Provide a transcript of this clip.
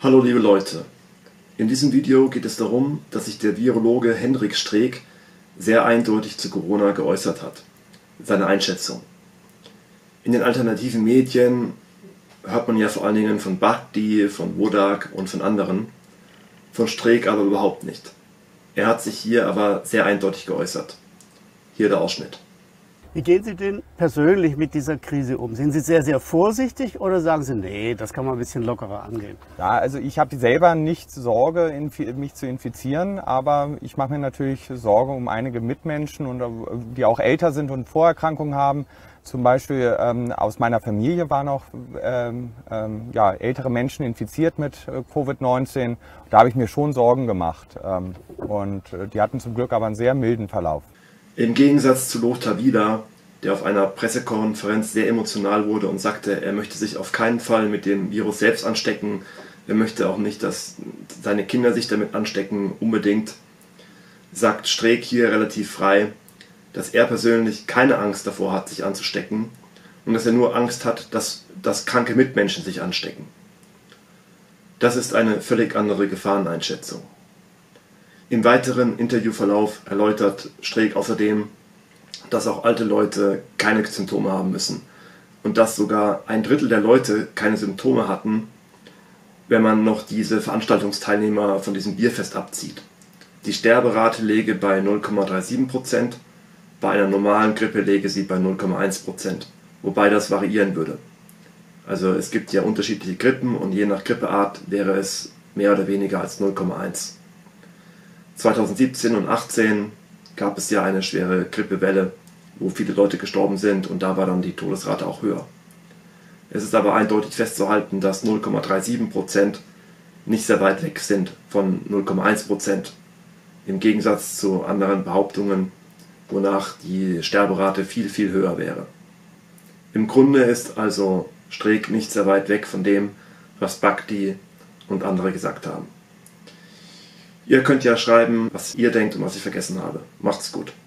Hallo liebe Leute, in diesem Video geht es darum, dass sich der Virologe Hendrik Streeck sehr eindeutig zu Corona geäußert hat, seine Einschätzung. In den alternativen Medien hört man ja vor allen Dingen von Bhakdi, von Wodak und von anderen, von Streeck aber überhaupt nicht. Er hat sich hier aber sehr eindeutig geäußert. Hier der Ausschnitt. Wie gehen Sie denn persönlich mit dieser Krise um? Sind Sie sehr, sehr vorsichtig oder sagen Sie, nee, das kann man ein bisschen lockerer angehen? Ja, also ich habe selber nicht Sorge, mich zu infizieren, aber ich mache mir natürlich Sorge um einige Mitmenschen, und die auch älter sind und Vorerkrankungen haben. Zum Beispiel aus meiner Familie waren auch ältere Menschen infiziert mit Covid-19. Da habe ich mir schon Sorgen gemacht. Und die hatten zum Glück aber einen sehr milden Verlauf. Im Gegensatz zu Lothar Wieler, der auf einer Pressekonferenz sehr emotional wurde und sagte, er möchte sich auf keinen Fall mit dem Virus selbst anstecken, er möchte auch nicht, dass seine Kinder sich damit anstecken, unbedingt, sagt Streeck hier relativ frei, dass er persönlich keine Angst davor hat, sich anzustecken und dass er nur Angst hat, dass kranke Mitmenschen sich anstecken. Das ist eine völlig andere Gefahreneinschätzung. Im weiteren Interviewverlauf erläutert Streeck außerdem, dass auch alte Leute keine Symptome haben müssen und dass sogar 1/3 der Leute keine Symptome hatten, wenn man noch diese Veranstaltungsteilnehmer von diesem Bierfest abzieht. Die Sterberate läge bei 0,37%, bei einer normalen Grippe läge sie bei 0,1%, wobei das variieren würde. Also es gibt ja unterschiedliche Grippen und je nach Grippeart wäre es mehr oder weniger als 0,1. 2017 und 2018 gab es ja eine schwere Grippewelle, wo viele Leute gestorben sind und da war dann die Todesrate auch höher. Es ist aber eindeutig festzuhalten, dass 0,37% nicht sehr weit weg sind von 0,1%, im Gegensatz zu anderen Behauptungen, wonach die Sterberate viel, viel höher wäre. Im Grunde ist also Streeck nicht sehr weit weg von dem, was Bhakdi und andere gesagt haben. Ihr könnt ja schreiben, was ihr denkt und was ich vergessen habe. Macht's gut.